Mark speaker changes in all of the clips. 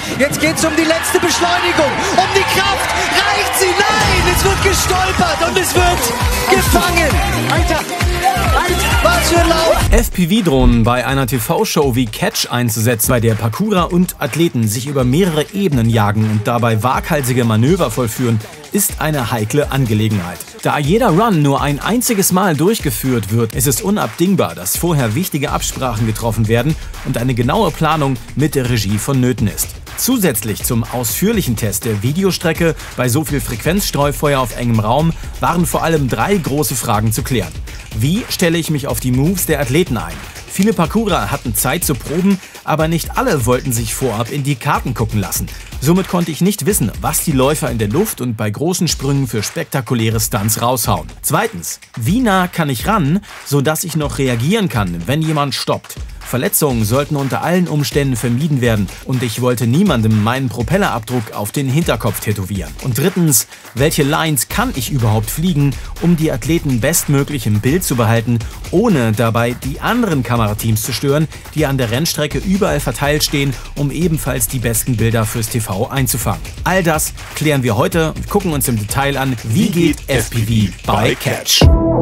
Speaker 1: Jetzt geht's um die letzte Beschleunigung, um die Kraft. Reicht sie? Nein, es wird gestolpert und es wird gefangen. Alter, was für ein Lauf.
Speaker 2: FPV-Drohnen bei einer TV-Show wie Catch einzusetzen, bei der Parkourer und Athleten sich über mehrere Ebenen jagen und dabei waghalsige Manöver vollführen, ist eine heikle Angelegenheit. Da jeder Run nur ein einziges Mal durchgeführt wird, ist es unabdingbar, dass vorher wichtige Absprachen getroffen werden und eine genaue Planung mit der Regie vonnöten ist. Zusätzlich zum ausführlichen Test der Videostrecke bei so viel Frequenzstreufeuer auf engem Raum waren vor allem 3 große Fragen zu klären. Wie stelle ich mich auf die Moves der Athleten ein? Viele Parkourer hatten Zeit zu proben, aber nicht alle wollten sich vorab in die Karten gucken lassen. Somit konnte ich nicht wissen, was die Läufer in der Luft und bei großen Sprüngen für spektakuläre Stunts raushauen. Zweitens, wie nah kann ich ran, sodass ich noch reagieren kann, wenn jemand stoppt? Verletzungen sollten unter allen Umständen vermieden werden und ich wollte niemandem meinen Propellerabdruck auf den Hinterkopf tätowieren. Und drittens, welche Lines kann ich überhaupt fliegen, um die Athleten bestmöglich im Bild zu behalten, ohne dabei die anderen Kamerateams zu stören, die an der Rennstrecke überall verteilt stehen, um ebenfalls die besten Bilder fürs TV einzufangen. All das klären wir heute und gucken uns im Detail an, wie geht FPV bei Catch.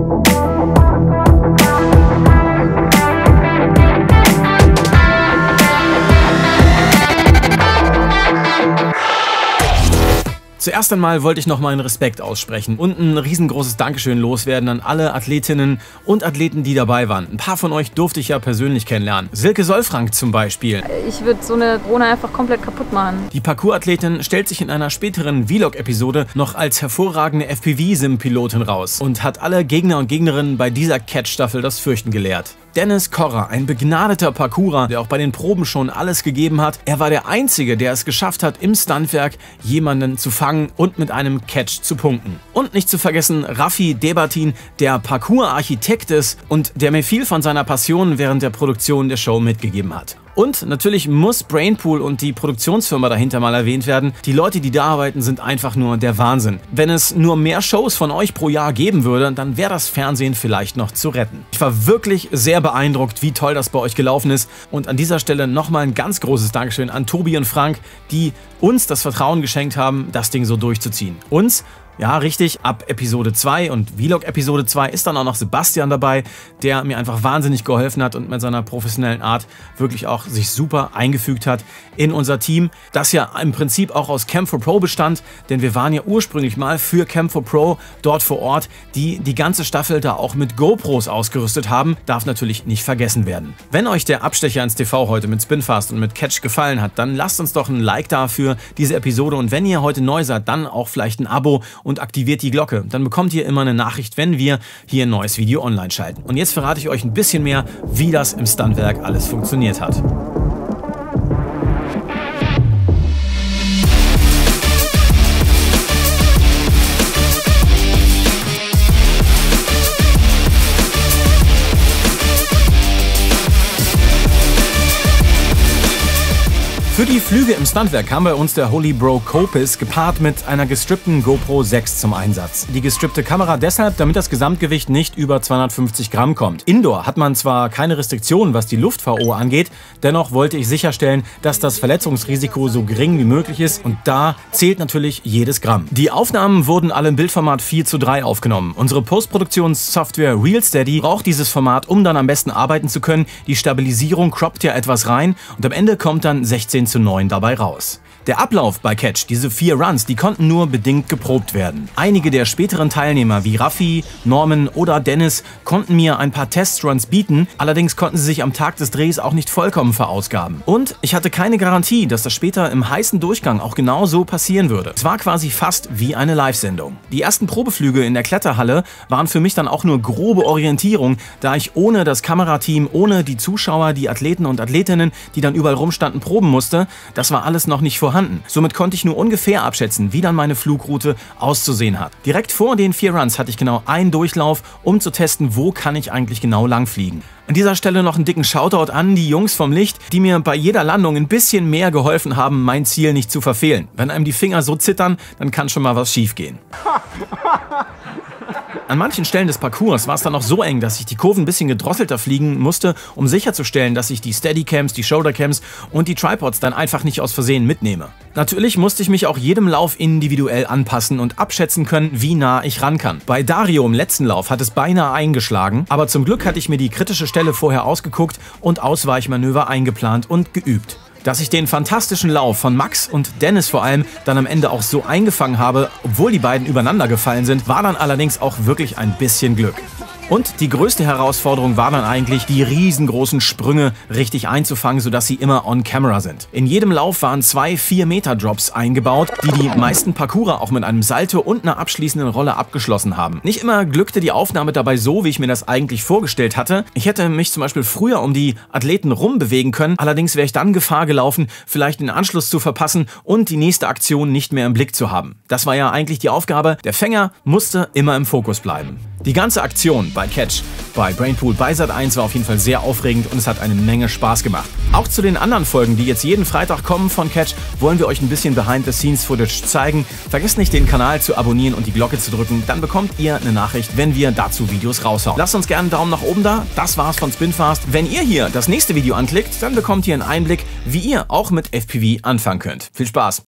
Speaker 2: Zuerst einmal wollte ich noch meinen Respekt aussprechen und ein riesengroßes Dankeschön loswerden an alle Athletinnen und Athleten, die dabei waren. Ein paar von euch durfte ich ja persönlich kennenlernen. Silke Solfrank zum Beispiel.
Speaker 3: Ich würde so eine Drohne einfach komplett kaputt machen.
Speaker 2: Die Parkour-Athletin stellt sich in einer späteren Vlog-Episode noch als hervorragende FPV-Sim-Pilotin raus und hat alle Gegner und Gegnerinnen bei dieser Catch-Staffel das Fürchten gelehrt. Dennis Korrer, ein begnadeter Parkourer, der auch bei den Proben schon alles gegeben hat. Er war der Einzige, der es geschafft hat, im Stuntwerk jemanden zu fangen und mit einem Catch zu punkten. Und nicht zu vergessen Raffi Debatin, der Parkour-Architekt ist und der mir viel von seiner Passion während der Produktion der Show mitgegeben hat. Und natürlich muss Brainpool und die Produktionsfirma dahinter mal erwähnt werden. Die Leute, die da arbeiten, sind einfach nur der Wahnsinn. Wenn es nur mehr Shows von euch pro Jahr geben würde, dann wäre das Fernsehen vielleicht noch zu retten. Ich war wirklich sehr beeindruckt, wie toll das bei euch gelaufen ist. Und an dieser Stelle nochmal ein ganz großes Dankeschön an Tobi und Frank, die uns das Vertrauen geschenkt haben, das Ding so durchzuziehen. Uns? Ja, richtig, ab Episode 2 und Vlog-Episode 2 ist dann auch noch Sebastian dabei, der mir einfach wahnsinnig geholfen hat und mit seiner professionellen Art wirklich auch sich super eingefügt hat in unser Team, das ja im Prinzip auch aus Cam4Pro bestand, denn wir waren ja ursprünglich mal für Cam4Pro dort vor Ort, die die ganze Staffel da auch mit GoPros ausgerüstet haben, darf natürlich nicht vergessen werden. Wenn euch der Abstecher ins TV heute mit Spinfast und mit Catch gefallen hat, dann lasst uns doch ein Like da für diese Episode und wenn ihr heute neu seid, dann auch vielleicht ein Abo und aktiviert die Glocke. Dann bekommt ihr immer eine Nachricht, wenn wir hier ein neues Video online schalten. Und jetzt verrate ich euch ein bisschen mehr, wie das im Stuntwerk alles funktioniert hat. Für die Flüge im Stuntwerk kam bei uns der Holy Bro Copis gepaart mit einer gestrippten GoPro 6 zum Einsatz. Die gestrippte Kamera deshalb, damit das Gesamtgewicht nicht über 250 Gramm kommt. Indoor hat man zwar keine Restriktionen, was die Luft-VO angeht, dennoch wollte ich sicherstellen, dass das Verletzungsrisiko so gering wie möglich ist und da zählt natürlich jedes Gramm. Die Aufnahmen wurden alle im Bildformat 4:3 aufgenommen. Unsere Postproduktionssoftware RealSteady braucht dieses Format, um dann am besten arbeiten zu können. Die Stabilisierung croppt ja etwas rein und am Ende kommt dann 16:9 dabei raus. Der Ablauf bei Catch, diese 4 Runs, die konnten nur bedingt geprobt werden. Einige der späteren Teilnehmer wie Raffi, Norman oder Dennis konnten mir ein paar Testruns bieten, allerdings konnten sie sich am Tag des Drehs auch nicht vollkommen verausgaben. Und ich hatte keine Garantie, dass das später im heißen Durchgang auch genau so passieren würde. Es war quasi fast wie eine Live-Sendung. Die ersten Probeflüge in der Kletterhalle waren für mich dann auch nur grobe Orientierung, da ich ohne das Kamerateam, ohne die Zuschauer, die Athleten und Athletinnen, die dann überall rumstanden, proben musste, das war alles noch nicht vorhanden. Somit konnte ich nur ungefähr abschätzen, wie dann meine Flugroute auszusehen hat. Direkt vor den 4 Runs hatte ich genau einen Durchlauf, um zu testen, wo kann ich eigentlich genau lang fliegen. An dieser Stelle noch einen dicken Shoutout an die Jungs vom Licht, die mir bei jeder Landung ein bisschen mehr geholfen haben, mein Ziel nicht zu verfehlen. Wenn einem die Finger so zittern, dann kann schon mal was schief gehen. An manchen Stellen des Parcours war es dann noch so eng, dass ich die Kurven ein bisschen gedrosselter fliegen musste, um sicherzustellen, dass ich die Steadycams, die Shouldercams und die Tripods dann einfach nicht aus Versehen mitnehme. Natürlich musste ich mich auch jedem Lauf individuell anpassen und abschätzen können, wie nah ich ran kann. Bei Dario im letzten Lauf hat es beinahe eingeschlagen, aber zum Glück hatte ich mir die kritische Stelle vorher ausgeguckt und Ausweichmanöver eingeplant und geübt. Dass ich den fantastischen Lauf von Max und Dennis vor allem dann am Ende auch so eingefangen habe, obwohl die beiden übereinander gefallen sind, war dann allerdings auch wirklich ein bisschen Glück. Und die größte Herausforderung war dann eigentlich, die riesengroßen Sprünge richtig einzufangen, sodass sie immer on camera sind. In jedem Lauf waren 2 4-Meter-Drops eingebaut, die meisten Parcourer auch mit einem Salto und einer abschließenden Rolle abgeschlossen haben. Nicht immer glückte die Aufnahme dabei so, wie ich mir das eigentlich vorgestellt hatte. Ich hätte mich zum Beispiel früher um die Athleten rumbewegen können, allerdings wäre ich dann Gefahr gelaufen, vielleicht den Anschluss zu verpassen und die nächste Aktion nicht mehr im Blick zu haben. Das war ja eigentlich die Aufgabe. Der Fänger musste immer im Fokus bleiben. Die ganze Aktion bei Catch, bei Brainpool, bei Sat.1 war auf jeden Fall sehr aufregend und es hat eine Menge Spaß gemacht. Auch zu den anderen Folgen, die jetzt jeden Freitag kommen von Catch, wollen wir euch ein bisschen Behind-the-Scenes-Footage zeigen. Vergesst nicht, den Kanal zu abonnieren und die Glocke zu drücken, dann bekommt ihr eine Nachricht, wenn wir dazu Videos raushauen. Lasst uns gerne einen Daumen nach oben da. Das war's von Spinfast. Wenn ihr hier das nächste Video anklickt, dann bekommt ihr einen Einblick, wie ihr auch mit FPV anfangen könnt. Viel Spaß!